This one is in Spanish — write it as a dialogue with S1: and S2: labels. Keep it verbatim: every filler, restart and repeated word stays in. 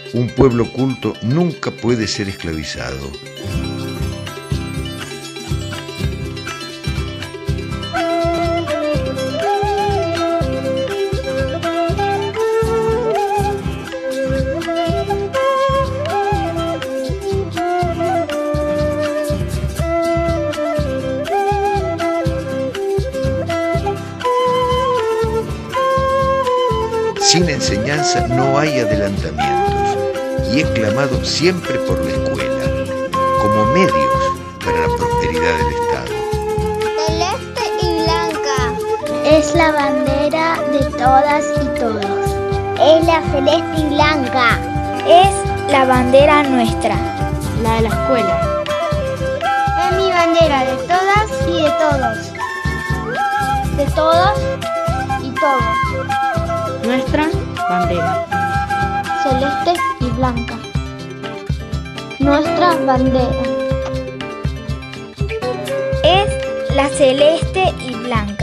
S1: Un pueblo culto nunca puede ser esclavizado. Sin enseñanza no hay adelantamientos, y he clamado siempre por la escuela, como medios para la prosperidad del Estado.
S2: Celeste y blanca.
S3: Es la bandera de todas y todos.
S2: Es la celeste y blanca.
S3: Es la bandera nuestra, la de la escuela.
S2: Es mi bandera de todas y de todos.
S3: De todos y todos.
S4: Nuestra bandera.
S3: Celeste y blanca. Nuestra bandera.
S2: Es la celeste y blanca.